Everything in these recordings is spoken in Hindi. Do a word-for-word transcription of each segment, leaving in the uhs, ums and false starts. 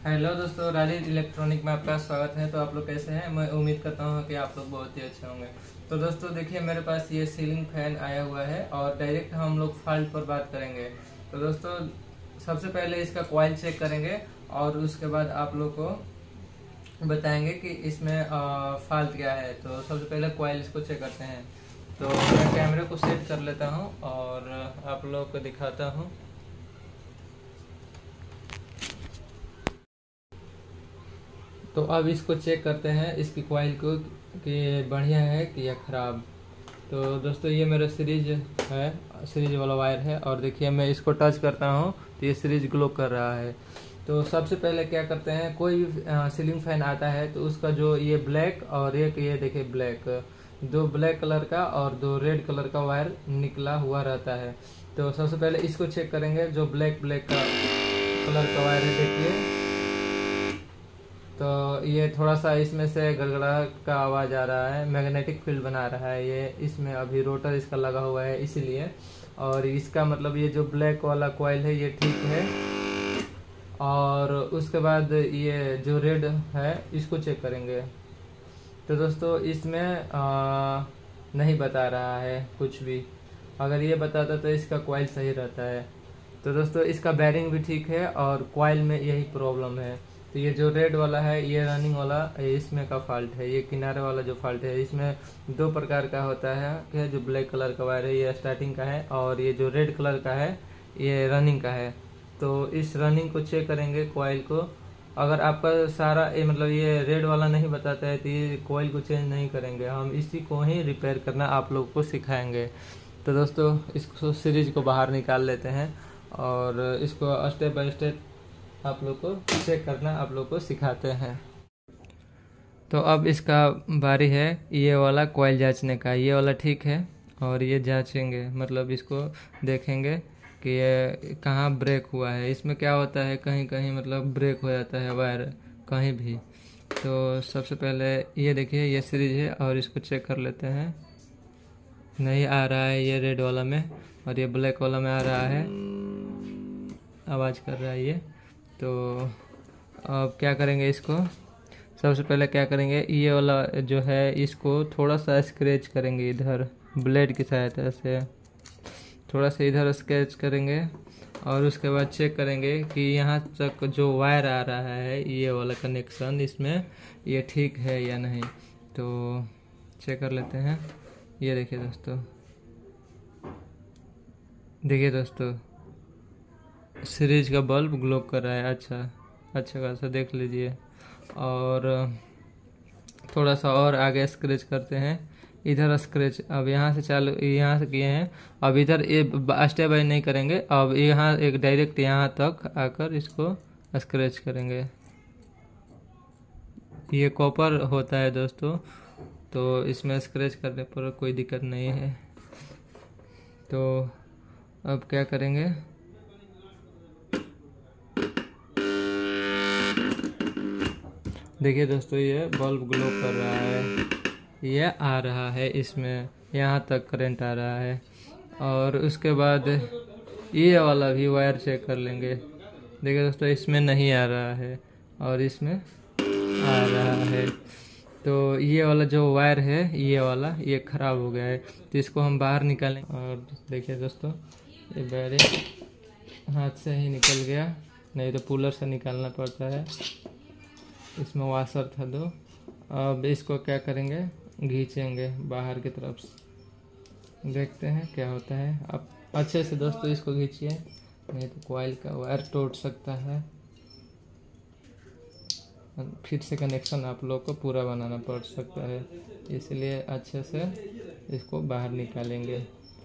हेलो दोस्तों, राजेश इलेक्ट्रॉनिक में आपका स्वागत है। तो आप लोग कैसे हैं? मैं उम्मीद करता हूं कि आप लोग बहुत ही अच्छे होंगे। तो दोस्तों देखिए, मेरे पास ये सीलिंग फैन आया हुआ है और डायरेक्ट हम लोग फॉल्ट पर बात करेंगे। तो दोस्तों सबसे पहले इसका कॉइल चेक करेंगे और उसके बाद आप लोग को बताएंगे कि इसमें फॉल्ट क्या है। तो सबसे पहले कॉइल इसको चेक करते हैं। तो मैं कैमरे को सेट कर लेता हूँ और आप लोग को दिखाता हूँ। तो अब इसको चेक करते हैं इसकी कॉइल को कि बढ़िया है कि या ख़राब। तो दोस्तों ये मेरा सीरीज है, सीरीज वाला वायर है और देखिए मैं इसको टच करता हूँ तो ये सीरीज ग्लो कर रहा है। तो सबसे पहले क्या करते हैं, कोई भी सीलिंग फैन आता है तो उसका जो ये ब्लैक और एक ये देखिए ब्लैक, दो ब्लैक कलर का और दो रेड कलर का वायर निकला हुआ रहता है। तो सबसे पहले इसको चेक करेंगे, जो ब्लैक ब्लैक का कलर का वायर है देखिए। तो ये थोड़ा सा इसमें से गड़गड़ा का आवाज़ आ रहा है, मैग्नेटिक फील्ड बना रहा है ये, इसमें अभी रोटर इसका लगा हुआ है इसीलिए। और इसका मतलब ये जो ब्लैक वाला कॉइल है ये ठीक है। और उसके बाद ये जो रेड है इसको चेक करेंगे। तो दोस्तों इसमें आ, नहीं बता रहा है कुछ भी। अगर ये बताता तो इसका कॉइल सही रहता है। तो दोस्तों इसका बैरिंग भी ठीक है और कॉइल में यही प्रॉब्लम है। तो ये जो रेड वाला है ये रनिंग वाला, इसमें का फॉल्ट है। ये किनारे वाला जो फॉल्ट है इसमें दो प्रकार का होता है कि जो ब्लैक कलर का वायर है ये स्टार्टिंग का है और ये जो रेड कलर का है ये रनिंग का है। तो इस रनिंग को चेक करेंगे कॉइल को। अगर आपका सारा ये मतलब ये रेड वाला नहीं बताता है तो ये कॉइल को चेंज नहीं करेंगे, हम इसी को ही रिपेयर करना आप लोग को सिखाएंगे। तो दोस्तों इसको सीरीज को बाहर निकाल लेते हैं और इसको स्टेप बाय स्टेप आप लोग को चेक करना आप लोग को सिखाते हैं। तो अब इसका बारी है ये वाला कॉइल जांचने का। ये वाला ठीक है और ये जांचेंगे, मतलब इसको देखेंगे कि ये कहाँ ब्रेक हुआ है। इसमें क्या होता है, कहीं कहीं मतलब ब्रेक हो जाता है वायर कहीं भी। तो सबसे पहले ये देखिए ये सीरीज है और इसको चेक कर लेते हैं। नहीं आ रहा है ये रेड वाला में और ये ब्लैक वाला में आ रहा है, आवाज़ कर रहा है ये। तो अब क्या करेंगे, इसको सबसे पहले क्या करेंगे, ये वाला जो है इसको थोड़ा सा स्क्रैच करेंगे, इधर ब्लेड की सहायता से थोड़ा सा इधर स्क्रैच करेंगे। और उसके बाद चेक करेंगे कि यहाँ तक जो वायर आ रहा है ये वाला कनेक्शन इसमें ये ठीक है या नहीं। तो चेक कर लेते हैं। ये देखिए दोस्तों, देखिए दोस्तों सीरीज का बल्ब ग्लो कर रहा है, अच्छा अच्छा खासा देख लीजिए। और थोड़ा सा और आगे स्क्रैच करते हैं, इधर स्क्रैच अब यहाँ से चालू यहाँ से किए हैं। अब इधर ये स्टेप बाय नहीं करेंगे, अब यहाँ एक डायरेक्ट यहाँ तक आकर इसको स्क्रैच करेंगे। ये कॉपर होता है दोस्तों, तो इसमें स्क्रैच करने पर कोई दिक्कत नहीं है। तो अब क्या करेंगे, देखिए दोस्तों ये बल्ब ग्लो कर रहा है, ये आ रहा है, इसमें यहाँ तक करंट आ रहा है। और उसके बाद ये वाला भी वायर चेक कर लेंगे। देखिए दोस्तों इसमें नहीं आ रहा है और इसमें आ रहा है। तो ये वाला जो वायर है ये वाला ये ख़राब हो गया है, तो इसको हम बाहर निकालें। और देखिए दोस्तों ये बैरिंग हाथ से ही निकल गया, नहीं तो पुलर से निकालना पड़ता है। इसमें वाशर था दो। अब इसको क्या करेंगे, खींचेंगे बाहर की तरफ, देखते हैं क्या होता है। अब अच्छे से दोस्तों इसको खींचिए, नहीं तो कॉइल का वायर टूट सकता है। फिर से कनेक्शन आप लोग को पूरा बनाना पड़ सकता है, इसलिए अच्छे से इसको बाहर निकालेंगे।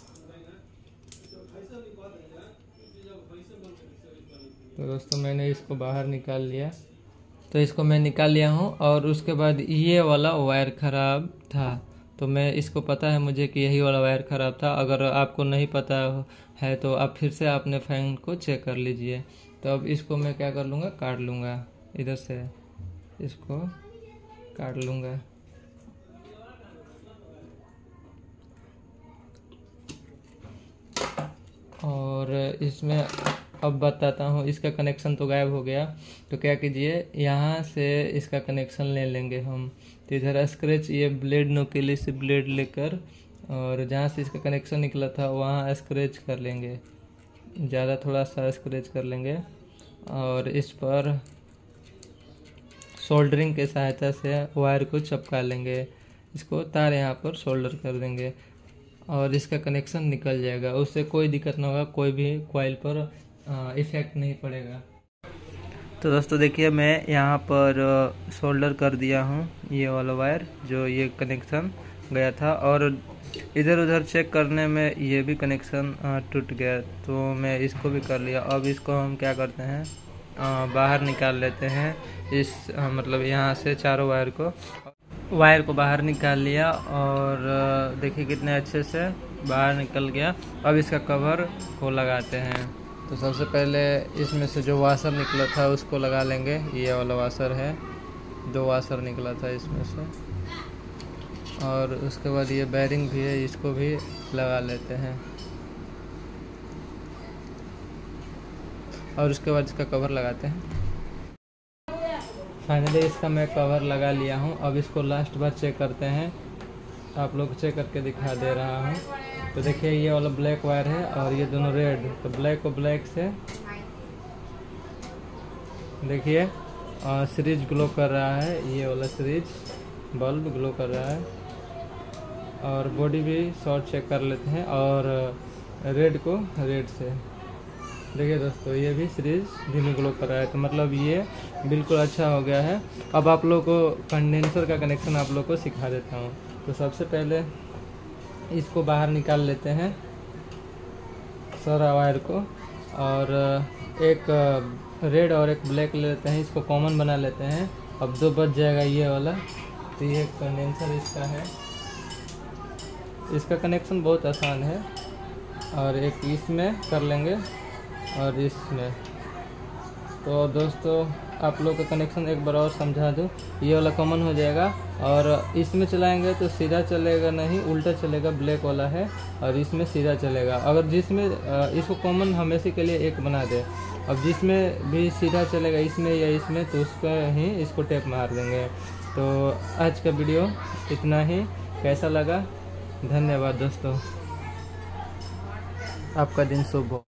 तो दोस्तों मैंने इसको बाहर निकाल लिया, तो इसको मैं निकाल लिया हूँ। और उसके बाद ये वाला वायर ख़राब था, तो मैं इसको पता है मुझे कि यही वाला वायर ख़राब था। अगर आपको नहीं पता है तो आप फिर से अपने फैन को चेक कर लीजिए। तो अब इसको मैं क्या कर लूँगा, काट लूँगा, इधर से इसको काट लूँगा। और इसमें अब बताता हूँ। इसका कनेक्शन तो गायब हो गया, तो क्या कीजिए, यहाँ से इसका कनेक्शन ले लेंगे हम। तो इधर स्क्रैच, ये ब्लेड नोकीली से ब्लेड लेकर और जहाँ से इसका कनेक्शन निकला था वहाँ स्क्रैच कर लेंगे, ज़्यादा थोड़ा सा स्क्रैच कर लेंगे और इस पर सोल्डरिंग के सहायता से वायर को चिपका लेंगे। इसको तार यहाँ पर सोल्डर कर देंगे और इसका कनेक्शन निकल जाएगा, उससे कोई दिक्कत ना होगा, कोई भी कॉइल पर इफेक्ट नहीं पड़ेगा। तो दोस्तों देखिए, मैं यहाँ पर सोल्डर कर दिया हूँ ये वाला वायर, जो ये कनेक्शन गया था, और इधर उधर चेक करने में ये भी कनेक्शन टूट गया, तो मैं इसको भी कर लिया। अब इसको हम क्या करते हैं, आ, बाहर निकाल लेते हैं इस आ, मतलब यहाँ से चारों वायर को वायर को बाहर निकाल लिया और देखिए कितने अच्छे से बाहर निकल गया। अब इसका कवर को लगाते हैं। तो सबसे पहले इसमें से जो वाशर निकला था उसको लगा लेंगे। ये वाला वाशर है, दो वाशर निकला था इसमें से, और उसके बाद ये बेरिंग भी है, इसको भी लगा लेते हैं और उसके बाद इसका कवर लगाते हैं। फाइनली इसका मैं कवर लगा लिया हूँ। अब इसको लास्ट बार चेक करते हैं, आप लोग चेक करके दिखा दे रहा हूँ। तो देखिए ये वाला ब्लैक वायर है और ये दोनों रेड, तो ब्लैक को ब्लैक से देखिए सीरीज ग्लो कर रहा है, ये वाला सीरीज बल्ब ग्लो कर रहा है। और बॉडी भी शॉर्ट चेक कर लेते हैं और रेड को रेड से देखिए दोस्तों, ये भी सीरीज धीमे ग्लो कर रहा है, तो मतलब ये बिल्कुल अच्छा हो गया है। अब आप लोग को कंडेंसर का कनेक्शन आप लोग को सिखा देता हूँ। तो सबसे पहले इसको बाहर निकाल लेते हैं सारा वायर को, और एक रेड और एक ब्लैक ले लेते हैं, इसको कॉमन बना लेते हैं। अब दो बच जाएगा ये वाला। तो ये कंडेंसर इसका है, इसका कनेक्शन बहुत आसान है, और एक इसमें कर लेंगे और इसमें। तो दोस्तों आप लोग का कनेक्शन एक बार और समझा दूँ, ये वाला कॉमन हो जाएगा और इसमें चलाएंगे तो सीधा चलेगा नहीं, उल्टा चलेगा, ब्लैक वाला है, और इसमें सीधा चलेगा। अगर जिसमें इसको कॉमन हमेशा के लिए एक बना दे, अब जिसमें भी सीधा चलेगा इसमें या इसमें, तो उस पर ही इसको टेप मार देंगे। तो आज का वीडियो इतना ही, कैसा लगा, धन्यवाद दोस्तों, आपका दिन शुभ हो।